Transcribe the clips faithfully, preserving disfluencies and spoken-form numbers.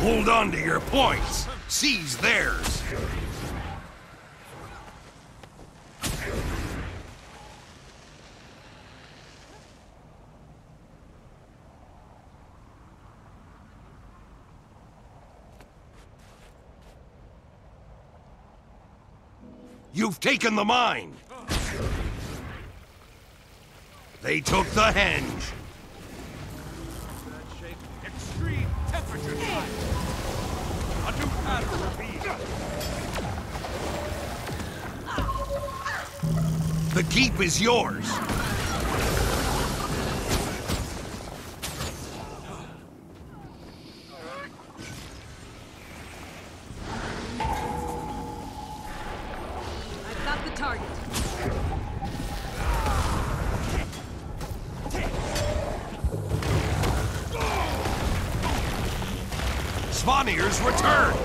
Hold on to your points. Seize theirs. You've taken the mine. They took the henge. Extreme temperature spike. A new pattern revealed. The keep is yours. I've got the target. Svanir's return!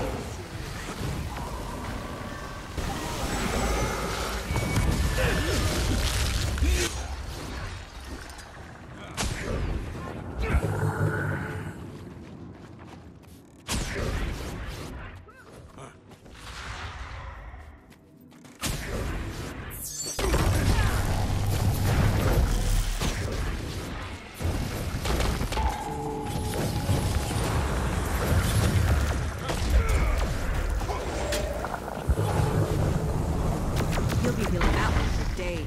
He'll be healing that one for days.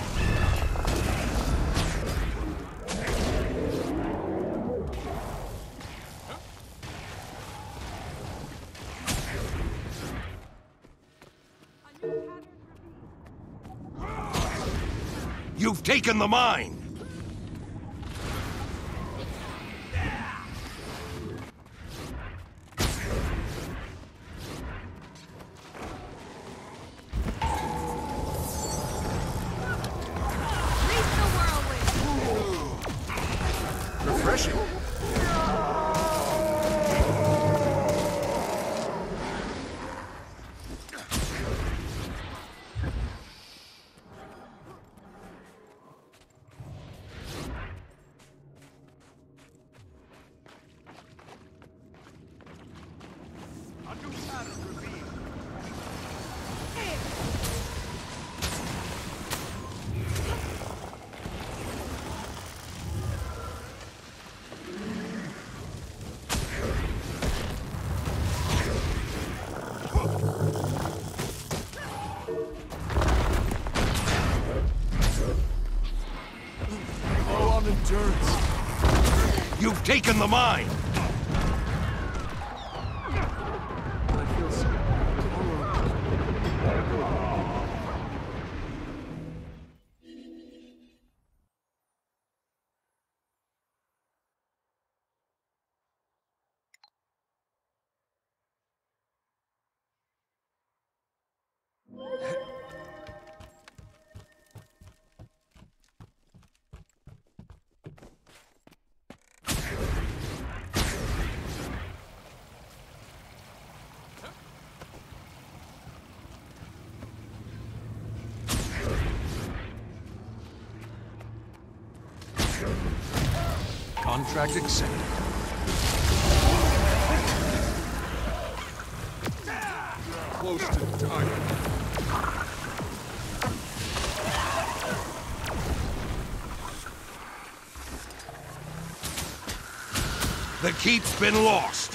You've taken the mine! Refreshing. A new pattern revealed. Low on endurance. You've taken the mine! I feel so. Contract accepted. Close to the target. The keep's been lost.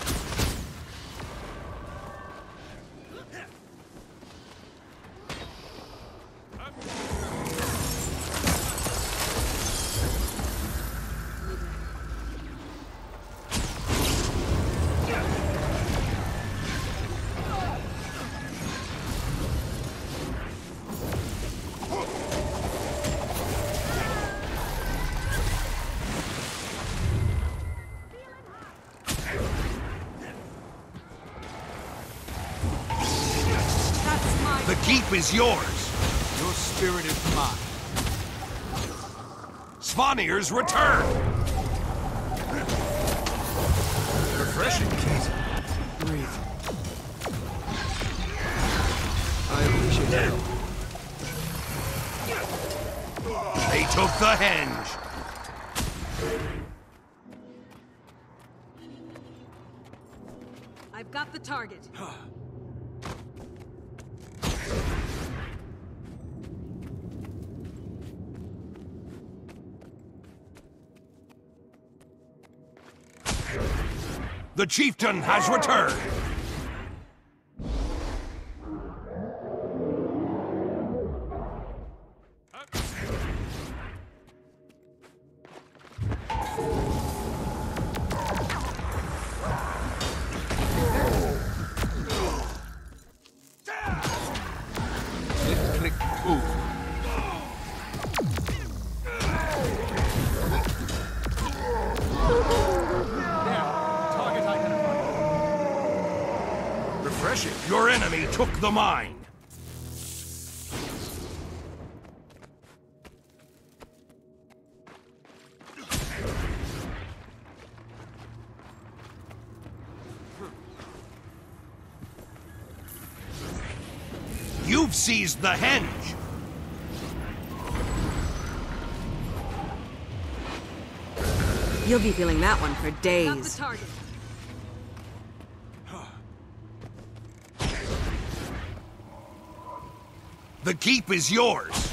The keep is yours. Your spirit is mine. Svanir's return. Refreshing. Breathe. I appreciate it. They took the henge. Got the target. The chieftain has returned. Click, click, ooh. Target identified. Refreshing. Your enemy took the mine. You've seized the henge. You'll be feeling that one for days. Got the target. The keep is yours.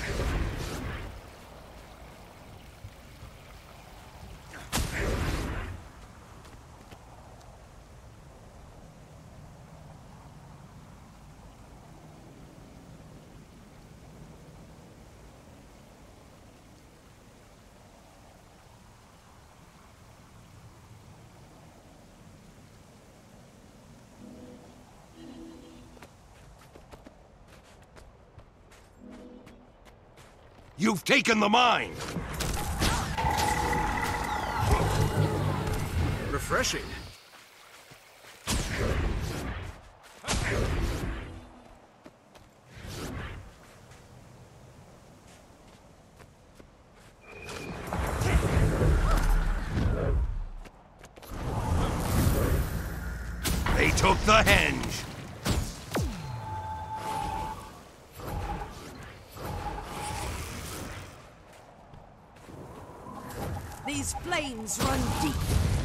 You've taken the mine. Refreshing. They took the henge. These flames run deep.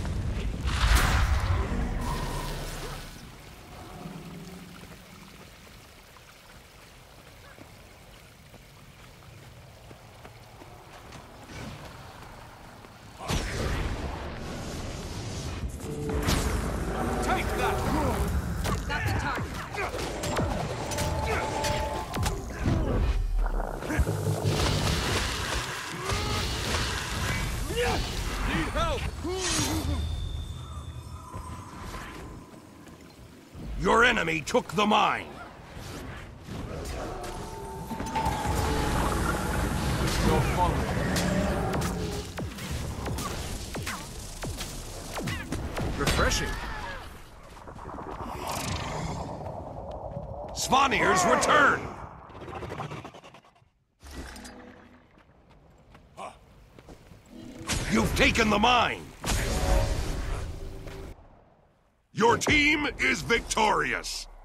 Take that! Got the target. Need help! Your enemy took the mine. You're following. Refreshing. Svanir's return. You've taken the mine. Your team is victorious.